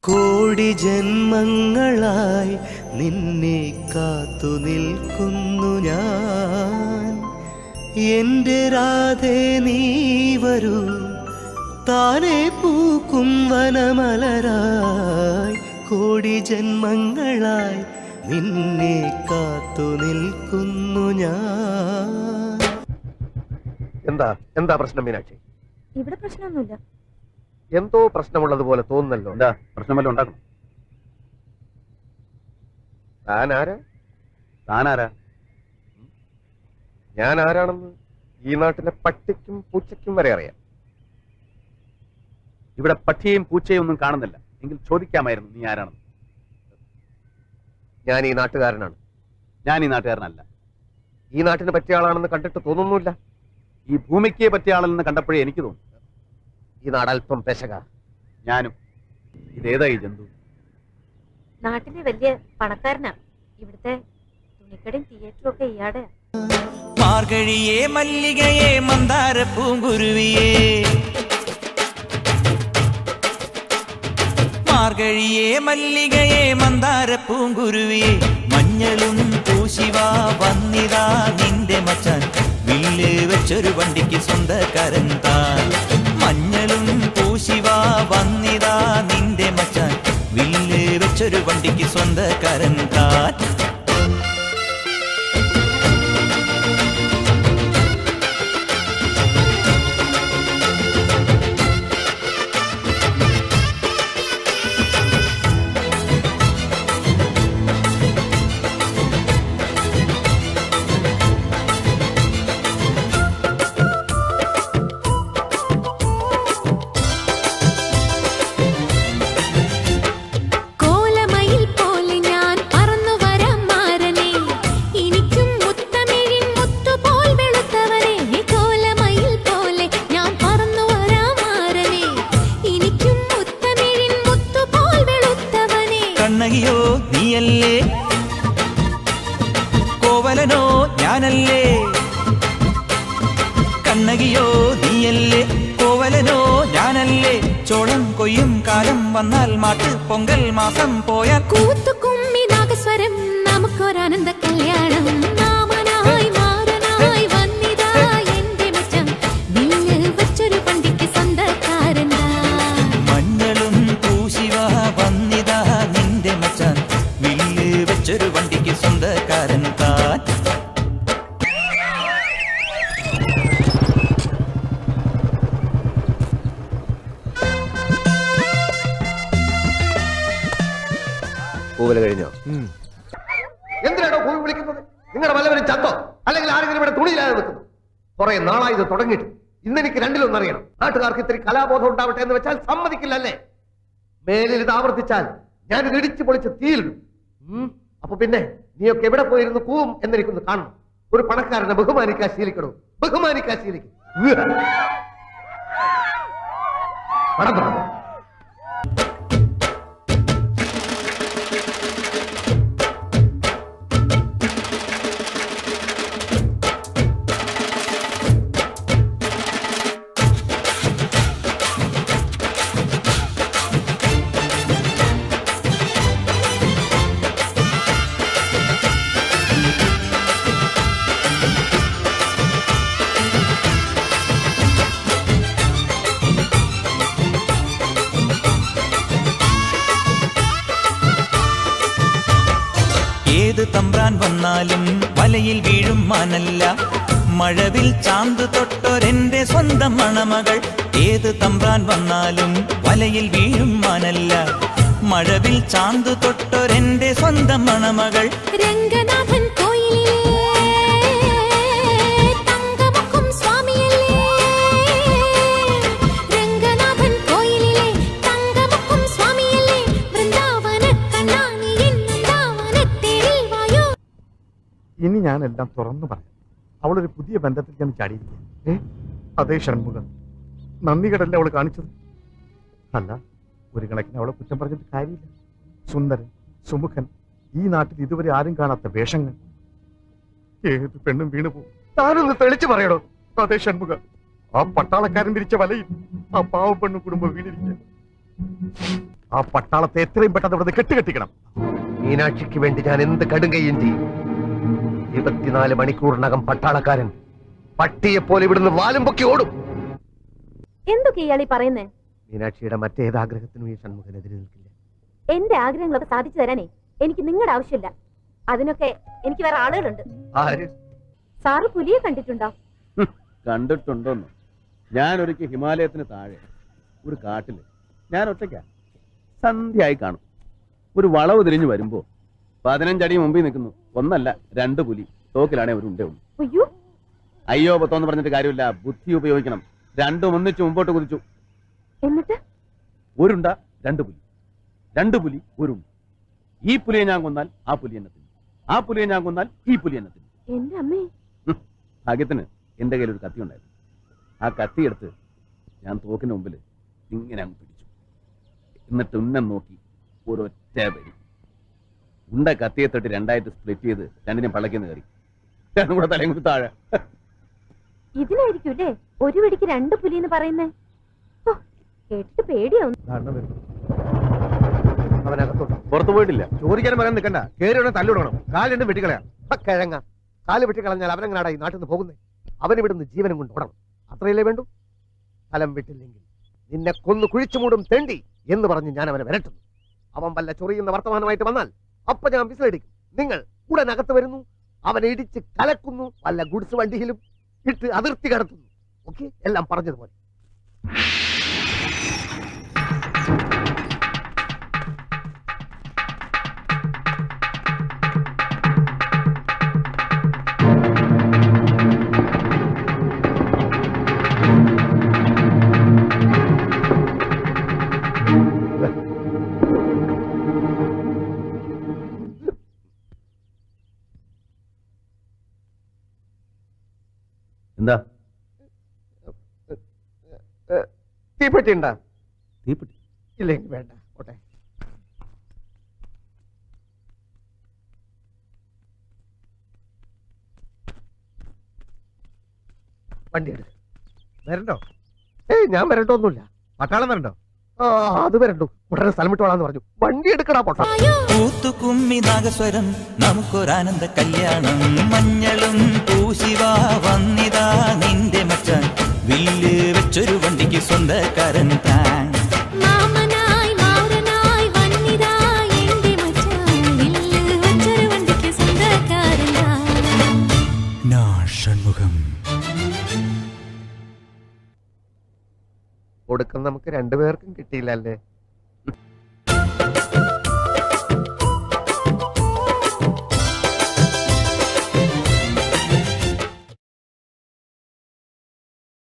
കോടി ജന്മങ്ങളായി നിന്നെ കാത്തു നിൽക്കുന്നു ഞാൻ. എന്റെ രാധേ നീ വരൂ, താനെ പൂക്കും വനമലരായി. കോടി ജന്മങ്ങളായി നിന്നെ കാത്തു നിൽക്കുന്നു ഞാൻ. എന്താ പ്രശ്നം മീനാക്ഷി? ഇവിടെ പ്രശ്നമൊന്നുമില്ല. എന്തോ പ്രശ്നമുള്ളതുപോലെ തോന്നുന്നല്ലോ. എന്താ പ്രശ്നമല്ലോ ഉണ്ടാക്കണം? താനാരാ? ഞാൻ ആരാണെന്ന് ഈ നാട്ടിലെ പട്ടിക്കും പൂച്ചയ്ക്കും വരെ അറിയാം. ഇവിടെ പട്ടിയെയും പൂച്ചയും ഒന്നും കാണുന്നില്ല. എങ്കിൽ ചോദിക്കാമായിരുന്നു നീ ആരാണെന്ന്. ഞാൻ ഈ നാട്ടുകാരനാണ്. ഞാൻ ഈ നാട്ടുകാരനല്ല. ഈ നാട്ടിന് പറ്റിയ ആളാണെന്ന് കണ്ടിട്ട് തോന്നുന്നില്ല. ഈ ഭൂമിക്ക് പറ്റിയ ആളെന്ന് കണ്ടപ്പോഴേ എനിക്ക് തോന്നി. ഈ നാടൽപ്പം പെശക. ഞാനും. ഇതേതാ ഈ ജന്തു? നാട്ടിലെ വലിയ പണക്കാരനാ. ഇവിടുത്തെ തുണിക്കടയും തിയേറ്ററും ഒക്കെ ഇയാടെ. മാർഗഴിയേ മല്ലികയെ മന്ദാര പൂങ്കുരുവിയേ, മാർഗഴിയേ മല്ലികയെ മന്ദാര പൂങ്കുരുവിയേ, മഞ്ഞളും പൂശിവാ വന്നിതാ നിന്റെ മച്ചാൻ, വില്ല് വെച്ചൊരു വണ്ടിക്ക് സ്വന്തക്കാരൻ താൻ. മഞ്ഞളും പൂശിവാ വന്നിതാ നിന്റെ മച്ചാൻ, വില്ല് വെച്ചൊരു വണ്ടിക്ക് സ്വന്തക്കാരൻ താൻ. കണ്ണകിയോ നീയല്ലേ, കോവലനോ ഞാനല്ലേ. കണ്ണകിയോ നീയല്ലേ, കോവലനോ ഞാനല്ലേ. ചോളം കൊയ്യും കാലം വന്നാൽ മാട്ട് പൊങ്കൽ മാസം പോയാൽ കൂത്തുകുമ്മി നാഗസ്വരം നമുക്കൊരാനന്ദ കല്യാണം. നാമനായി മാറനായി വന്നിതാ എന്റെ മച്ചം, വില്ല് വെച്ചൊരു വണ്ടിക്ക് സ്വന്തക്കാരൻ. മഞ്ഞളും പൂശിവാ വന്നിതാ നിന്റെ മച്ചാൻ, വില്ല് വെച്ചൊരു വണ്ടിക്ക് സ്വന്തക്കാരൻ താൻ. പൂവല് കഴിഞ്ഞോ? എന്തിനാണോ പൂവി വിളിക്കുന്നത്? നിങ്ങളുടെ വല്ലവരും ചത്തോ അല്ലെങ്കിൽ ആരെങ്കിലും ഇവിടെ തുണിയില്ലാതെ നിൽക്കുന്നു? കുറെ നാളായി ഇത് തുടങ്ങിയിട്ട്. ഇന്നെനിക്ക് രണ്ടിലൊന്നറിയണം. നാട്ടുകാർക്ക് ഇത്തിരി കലാബോധം ഉണ്ടാവട്ടെ എന്ന് വെച്ചാൽ സമ്മതിക്കില്ലല്ലേ? മേലിൽ ഇത് ആവർത്തിച്ചാൽ ഞാനിത് ഇടിച്ചു പൊളിച്ച് തീയിലിടും. അപ്പൊ പിന്നെ നീയൊക്കെ എവിടെ പോയിരുന്നു പൂവും എന്നെനിക്കൊന്ന് കാണണം. ഒരു പണക്കാരനെ ബഹുമാനിക്കാൻ ശീലിക്കണോ? ബഹുമാനിക്കാൻ ശീലിക്കും. ഏത് തമ്പ്രാൻ വന്നാലും വലയിൽ വീഴും മാനല്ല, മഴവിൽ ചാന്ത് തൊട്ടൊരെന്റെ സ്വന്തം മണമകൾ. ഏത് തമ്പ്രാൻ വന്നാലും വലയിൽ വീഴും മാനല്ല, മഴവിൽ ചാന്ത് തൊട്ടൊരെന്റെ സ്വന്തം മണമകൾ. രംഗനാഥൻ കോയിലിലെ തങ്കമുക്കും സ്വാമിയല്ലേ, രംഗനാഥൻ കോയിലിലെ തങ്കമുക്കും സ്വാമിയല്ലേ. വൃന്ദാവന കണ്ണാനി വൃന്ദാവനത്തേരിൽ വായോ. ഇനി ഞാനെല്ലാം തുറന്നു പറയാം. അവളൊരു പുതിയ ബന്ധത്തിൽ ഞാൻ ചാടിയിരിക്കുക. അതേ ഷൺമുഖം, നന്ദികടല്ലേ അവൾ കാണിച്ചത്? അല്ല, ഒരു കണക്കിന് അവളെ കുറ്റം പറഞ്ഞിട്ട് കാര്യമില്ല. സുന്ദരൻ, സുമുഖൻ, ഈ നാട്ടിൽ ഇതുവരെ ആരും കാണാത്ത വേഷങ്ങൾ. ഏത് പെണ്ണും വീണുപോകും. താനൊന്ന് തെളിച്ചു പറയണോ? അതേ ഷൺമുഖ, ആ പട്ടാളക്കാരൻ വിരിച്ച വലയിൽ ആ പാവപ്പെണ്ണു കുടുംബം വീണിരിക്കുക. ആ പട്ടാളത്തെ എത്രയും പെട്ടെന്ന് ഇവിടുന്ന് കെട്ടുകെട്ടിക്കണം. മീനാക്ഷിക്ക് വേണ്ടി ഞാൻ എന്ത് കടുങ്കയും ചെയ്യും. 24 മണിക്കൂറിനകം പട്ടാളക്കാരൻ പട്ടിയെപ്പോലെ ഇവിടുന്ന് വാലും പൊക്കി ഓടും. എന്തൊക്കെ ഇയാളീ പറയുന്നേ? മീനാക്ഷിയുടെ മറ്റേതാഗ്രഹത്തിനും ഈ ഷൺമുഖനെതിരെ നിൽക്കില്ല. എന്റെ ആഗ്രഹങ്ങളൊക്കെ സാധിച്ചു തരാനേ എനിക്ക് നിങ്ങളുടെ ആവശ്യമില്ല. അതിനൊക്കെ എനിക്ക് വേറെ ആളുകളുണ്ട്. ആര്? സാറ് പുലിയെ കണ്ടിട്ടുണ്ടോ? കണ്ടിട്ടുണ്ടോന്ന്? ഞാൻ ഒരിക്കൽ ഹിമാലയത്തിന് താഴെ ഒരു കാട്ടില് ഞാൻ ഒറ്റയ്ക്കാ സന്ധ്യയായി കാണും. ഒരു വളവ് തിരിഞ്ഞു വരുമ്പോ 15 അടി മുമ്പിൽ നിൽക്കുന്നു. ഒന്നല്ല 2 പുലി. തോക്കിലാണെ ഒരു ഉണ്ടേ ഉള്ളൂ. അയ്യോ അയ്യോ പത്തോന്ന് പറഞ്ഞിട്ട് കാര്യമില്ല. ബുദ്ധി ഉപയോഗിക്കണം. രണ്ടും ഒന്നിച്ച് മുമ്പോട്ട് കുതിച്ചു. എന്നിട്ട് ഒരുണ്ട 2 പുലി, 2 പുലി ഒരുണ്ട. ഈ പുലിയെ ഞാൻ കൊന്നാൽ ആ പുലി എന്നെ തിന്നും, ആ പുലിയെ ഞാൻ കൊന്നാൽ ഈ പുലി എന്നെ തിന്നും. എന്റെ അമ്മേ. ഭാഗ്യത്തിന് എന്റെ കയ്യിൽ ഒരു കത്തി ഉണ്ടായിരുന്നു. ആ കത്തി എടുത്ത് ഞാൻ തോക്കിന് മുമ്പിൽ ഇങ്ങനെ അങ്ങ് പിടിച്ചു. എന്നിട്ട് ഉന്നം നോക്കി ഒരൊറ്റ വെടി. ഉണ്ട കത്തിയെ തൊട്ട് 2ആയിട്ട് സ്പ്ലിറ്റ് ചെയ്ത് രണ്ടിനെയും പള്ളക്കിന്ന് കയറി. രണ്ടും കൂടെ തലയും കുത്തി താഴെ. ഇതിനായിരിക്കൂല്ലേ ഒരു വെടിക്ക് 2 പുലി എന്ന് പറയുന്നേ? കേട്ടിട്ട് പേടിയാവും. അവനകത്തോട്ട് പുറത്തു പോയിട്ടില്ല. ചോദിക്കാനും പറയാൻ നിൽക്കണ്ട. കയറി തല്ലിടണം. കാലിന്റെ വെട്ടിക്കളയാം. കിഴങ്ങ കാല് വെട്ടിക്കളഞ്ഞാൽ അവനെങ്ങനാടാ ഈ നാട്ടിൽ നിന്ന് പോകുന്നത്? അവനിവിടുന്ന് ജീവനും കൊണ്ട് ഓടണം. അത്രയല്ലേ വേണ്ടു? സ്ഥലം വിട്ടില്ലെങ്കിൽ നിന്നെ കൊന്നു കുഴിച്ചു മൂടും തെണ്ടി എന്ന് പറഞ്ഞ് ഞാൻ അവനെ വിരട്ടുന്നു. അവൻ വല്ല ചൊറിയുന്ന വർത്തമാനമായിട്ട് വന്നാൽ അപ്പൊ ഞാൻ വിസിലടിക്കും. നിങ്ങൾ ഉടനകത്ത് വരുന്നു, അവനെ ഇടിച്ച് കലക്കുന്നു, വല്ല ഗുഡ്സ് വണ്ടിയിലും ഇട്ട് അതിർത്തി കടത്തുന്നു. ഓക്കെ, എല്ലാം പറഞ്ഞതുപോലെ. എന്താ തീപ്പെട്ടി ഉണ്ടാ? തീപ്പെട്ടി ഇല്ലെങ്കിൽ വേണ്ട, ഓട്ടെ. വണ്ടി എടുക്ക. വരണ്ടോ? ഏയ് ഞാൻ വരണ്ടോന്നുമില്ല. പട്ടാളം വരണ്ടോ? അത് വരണ്ടു. ഉടനെ സ്ഥലം വിട്ടോളാന്ന് പറഞ്ഞു. വണ്ടി എടുക്കടാ പൊട്ടാ. കൂത്തുകുമ്മി നാഗസ്വരം നമുക്കൊരാനന്ദ കല്യാണം. മഞ്ഞളും പൂശിവാ വന്നിതാ നിന്റെ മച്ചാൻ. വില്ല് വെച്ചൊരു വണ്ടിക്ക് സ്വന്തക്കാരൻ താൻ. മാമനായി മാറനായി വന്നിതാ എന്റെ മച്ചാൻ. വില്ല് വെച്ചൊരു വണ്ടിക്ക് സ്വന്തക്കാരൻ താൻ. ഷൺമുഖം. കൊടുക്കാൻ നമുക്ക് 2 പേർക്കും കിട്ടിയില്ലല്ലേ?